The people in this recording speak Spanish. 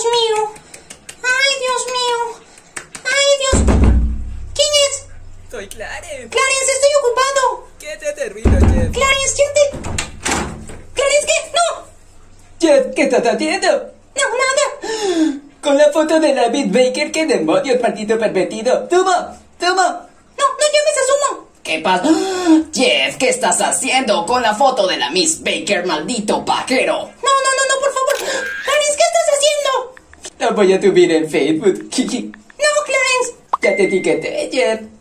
Dios mío. Ay, Dios mío. Ay, Dios. ¿Quién es? Soy Clarence. Clarence, estoy ocupado. ¿Qué te hace ruido, Jeff? Clarence, Clarence, ¿qué? No. Jeff, ¿qué estás haciendo? No, nada. Con la foto de David Baker, ¿qué demonios, maldito pervertido? ¡Toma! ¡Toma! No, no llames a Sumo. ¿Qué pasa? Jeff, ¿qué estás haciendo con la foto de la Miss Baker, maldito vaquero? No, por favor. Clarence, ¿qué estás haciendo? La voy a subir en Facebook. No, Clarence. Ya te etiqueté, Jeff.